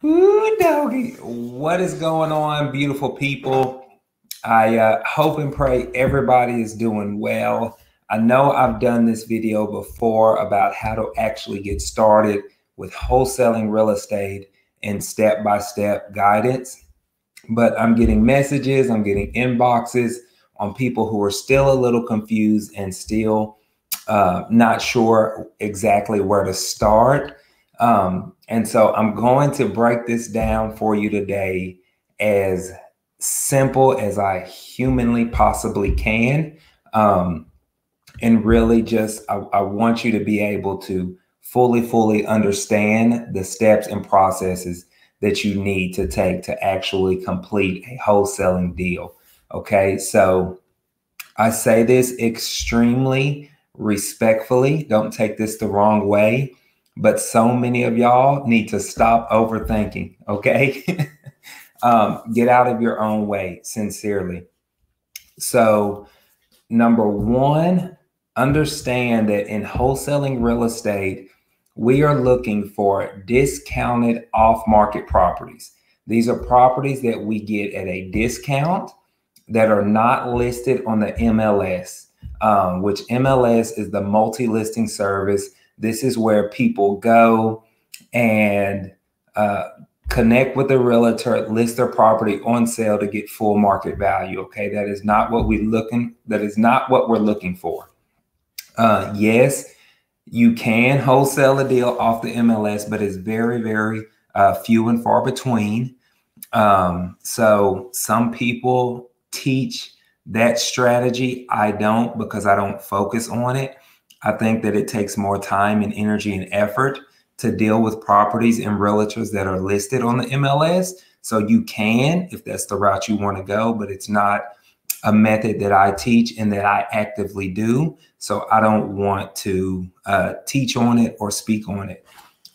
Ooh, doggy. What is going on, beautiful people? I hope and pray everybody is doing well. I know I've done this video before about how to actually get started with wholesaling real estate and step-by-step guidance, but I'm getting messages, I'm getting inboxes on people who are still a little confused and still not sure exactly where to start. And so I'm going to break this down for you today as simple as I humanly possibly can. And really just, I want you to be able to fully understand the steps and processes that you need to take to actually complete a wholesaling deal. Okay, so I say this extremely respectfully. Don't take this the wrong way, but so many of y'all need to stop overthinking. Okay. Get out of your own way, sincerely. So, number one, understand that in wholesaling real estate, we are looking for discounted off market properties. These are properties that we get at a discount that are not listed on the MLS, which MLS is the multi-listing service. This is where people go and connect with the realtor, list their property on sale to get full market value. Okay, that is not what we're looking for. Yes, you can wholesale a deal off the MLS, but it's very few and far between. So some people teach that strategy. I don't, because I don't focus on it. I think that it takes more time and energy and effort to deal with properties and realtors that are listed on the MLS. So you can, if that's the route you want to go, but it's not a method that I teach and that I actively do. So I don't want to teach on it or speak on it.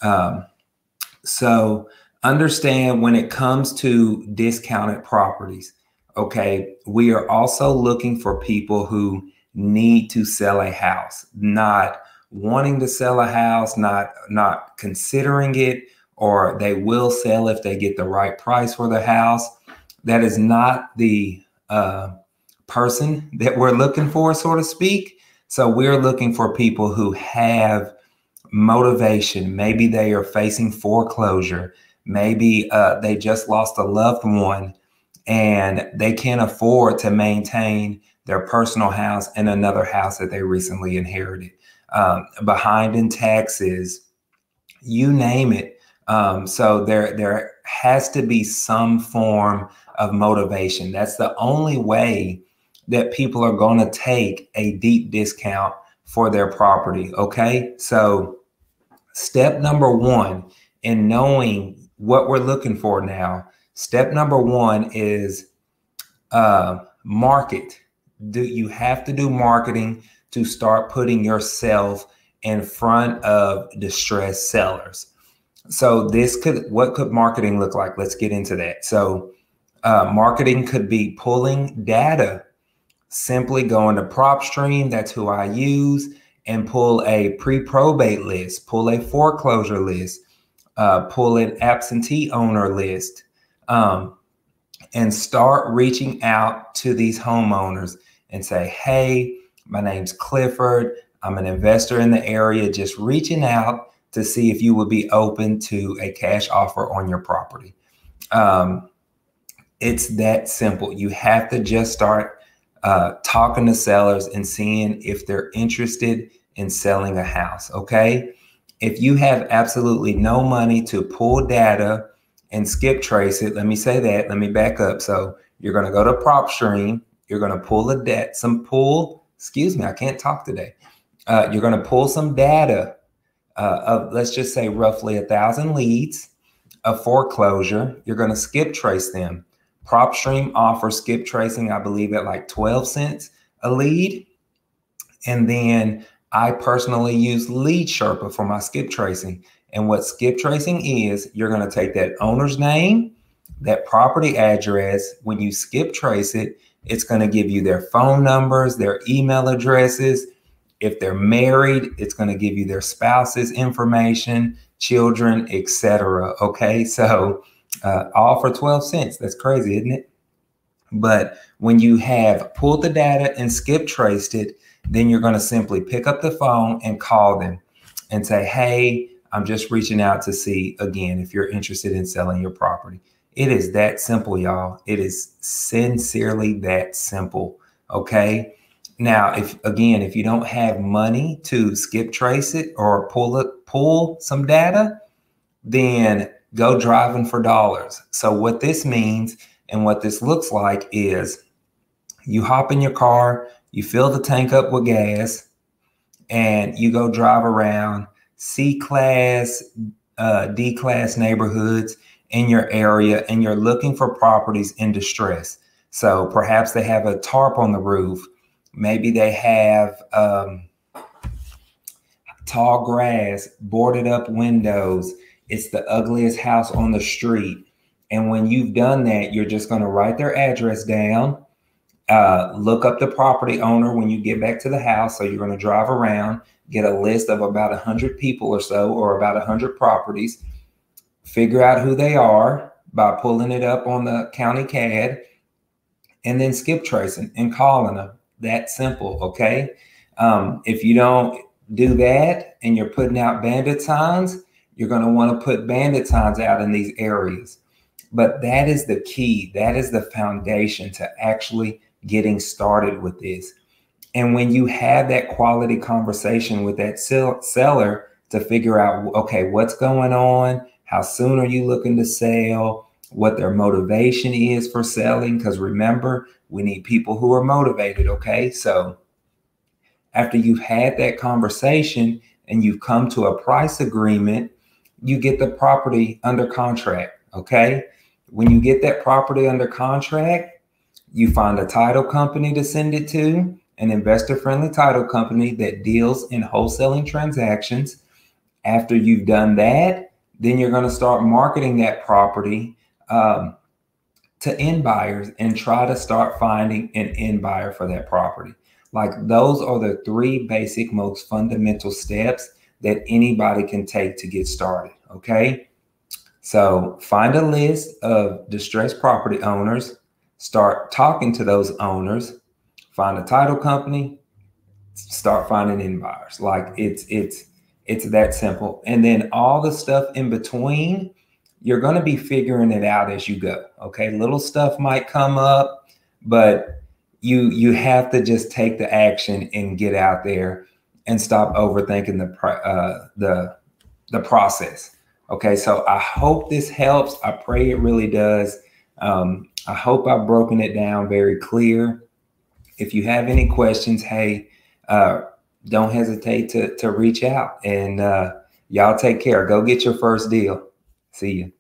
So understand when it comes to discounted properties, okay, we are also looking for people who need to sell a house, not wanting to sell a house, not considering it, or they will sell if they get the right price for the house. That is not the person that we're looking for, so to speak. So we're looking for people who have motivation. Maybe they are facing foreclosure. Maybe they just lost a loved one and they can't afford to maintain their personal house and another house that they recently inherited. Behind in taxes, you name it. So there has to be some form of motivation. That's the only way that people are going to take a deep discount for their property. Okay. So step number one in knowing what we're looking for now, step number one is market. You have to do marketing to start putting yourself in front of distressed sellers. So what could marketing look like? Let's get into that. So marketing could be pulling data. Simply go into PropStream, that's who I use, and pull a pre-probate list, pull a foreclosure list, pull an absentee owner list, and start reaching out to these homeowners and say, hey, my name's Clifford. I'm an investor in the area, just reaching out to see if you would be open to a cash offer on your property. It's that simple. You have to just start talking to sellers and seeing if they're interested in selling a house. Okay. If you have absolutely no money to pull data and skip trace it, let me say that, let me back up. So you're going to go to PropStream. You're going to pull I can't talk today. You're going to pull some data of, let's just say, roughly 1,000 leads of foreclosure. You're going to skip trace them. PropStream offers skip tracing, I believe, at like 12 cents a lead. And then I personally use Lead Sherpa for my skip tracing. And what skip tracing is, you're going to take that owner's name, that property address. When you skip trace it, it's going to give you their phone numbers, their email addresses. If they're married, it's going to give you their spouse's information, children, etc. Okay, so all for 12 cents. That's crazy, isn't it? But when you have pulled the data and skip traced it, then you're going to simply pick up the phone and call them and say, hey, I'm just reaching out to see, again, if you're interested in selling your property. It is that simple, y'all. It is sincerely that simple. Okay. Now, if you don't have money to skip trace it or pull some data, then go driving for dollars. So what this means and what this looks like is you hop in your car, you fill the tank up with gas, and you go drive around C-class, D-class neighborhoods in your area, and you're looking for properties in distress. So perhaps they have a tarp on the roof. Maybe they have tall grass, boarded up windows. It's the ugliest house on the street. And when you've done that, you're just going to write their address down, look up the property owner when you get back to the house. So you're going to drive around, get a list of about 100 people or so, or about 100 properties, figure out who they are by pulling it up on the county CAD, and then skip tracing and calling them. That simple, okay? If you don't do that and you're putting out bandit signs, you're going to want to put bandit signs out in these areas. But that is the key. That is the foundation to actually getting started with this. And when you have that quality conversation with that seller to figure out, okay, what's going on? How soon are you looking to sell? What their motivation is for selling? Because remember, we need people who are motivated, okay? So after you've had that conversation and you've come to a price agreement, you get the property under contract, okay? When you get that property under contract, you find a title company to send it to, an investor-friendly title company that deals in wholesaling transactions. After you've done that, then you're going to start marketing that property to end buyers and try to start finding an end buyer for that property. Like, those are the three basic, most fundamental steps that anybody can take to get started, okay? So find a list of distressed property owners, start talking to those owners, find a title company, start finding end buyers. Like, it's that simple. And then all the stuff in between, you're going to be figuring it out as you go, okay? Little stuff might come up, but you have to just take the action and get out there and stop overthinking the process. Okay, so I hope this helps. I pray it really does. I hope I've broken it down very clear. If you have any questions, hey, don't hesitate to reach out, and y'all take care. Go get your first deal. See you.